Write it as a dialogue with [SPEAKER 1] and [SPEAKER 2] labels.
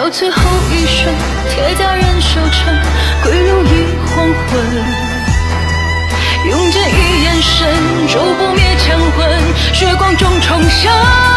[SPEAKER 1] 到最后一瞬，铁甲人收成，归路已黄昏。用这一眼神，烛不灭强魂，血光中重生。